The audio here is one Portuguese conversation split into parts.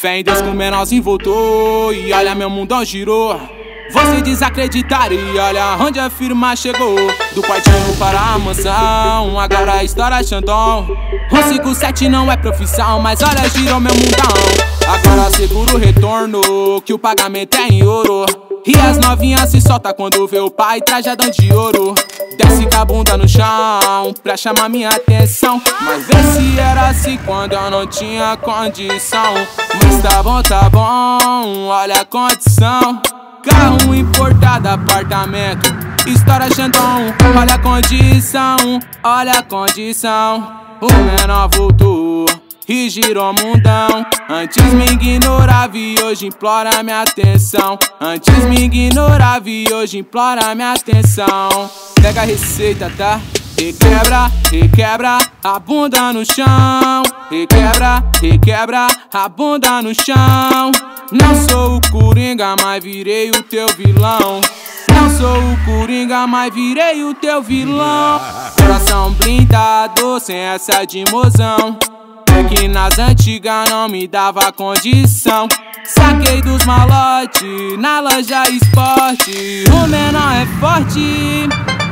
Fé em Deus que o menorzinho voltou e olha meu mundão girou. Vocês desacreditaram e olha onde a firma chegou. Do quartinho para a mansão, agora a história Xandão. 157 não é profissão, mas olha girou meu mundão. Agora segura o retorno, que o pagamento é em ouro. E as novinhas se solta quando vê o pai trajadão de ouro. Desce com a bunda no chão pra chamar minha atenção. Mas vê se era assim quando eu não tinha condição. Mas tá bom, olha a condição. Carro importado, apartamento, história Xandão. Olha a condição, olha a condição. O menor voltou e girou mundão. Antes me ignorava e hoje implora minha atenção. Antes me ignorava e hoje implora minha atenção. Pega a receita, tá? Requebra, requebra a bunda no chão. Requebra, requebra a bunda no chão. Não sou o Coringa, mas virei o teu vilão. Não sou o Coringa, mas virei o teu vilão. Coração blindado, sem essa de mozão. É que nas antigas não me dava condição. Saquei dos malotes na loja esporte. O menor é forte.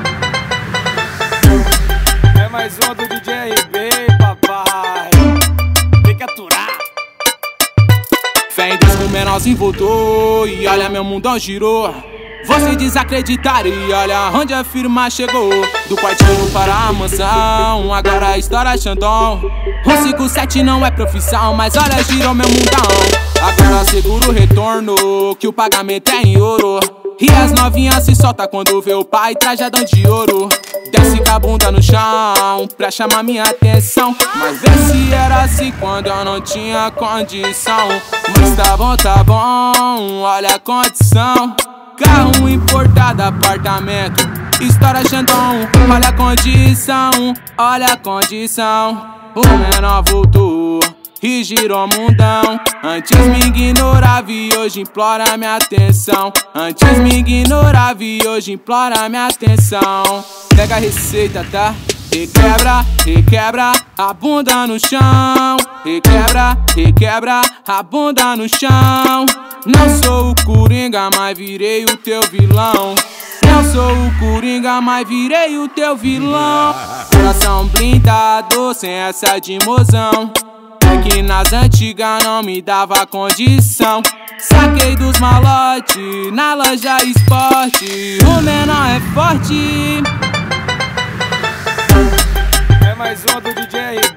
É mais uma do DJ RB, papai. Tem que aturar. Fé em Deus que o menorzinho voltou e olha meu mundão girou. Vocês desacreditaram e olha onde a firma chegou. Do quartinho para a mansão, agora a história Xandão. 157 não é profissão, mas olha girou meu mundão. Agora segura o retorno, que o pagamento é em ouro. E as novinhas se solta quando vê o pai trajadão de ouro. Desce com a bunda no chão pra chamar minha atenção. Mas vê se era assim quando eu não tinha condição. Mas tá bom, olha a condição. Carro importado, apartamento, história Xandão. Olha a condição, olha a condição. O menor voltou e girou mundão. Antes me ignorava e hoje implora minha atenção. Antes me ignorava e hoje implora minha atenção. Pega a receita, tá? Requebra, requebra a bunda no chão. Requebra, requebra a bunda no chão. Não sou o Coringa, mas virei o teu vilão. Não sou o Coringa, mas virei o teu vilão. Coração blindado, sem essa de mozão. É que nas antigas não me dava condição. Saquei dos malotes na loja esporte. O menor é forte. É mais uma do DJ RB.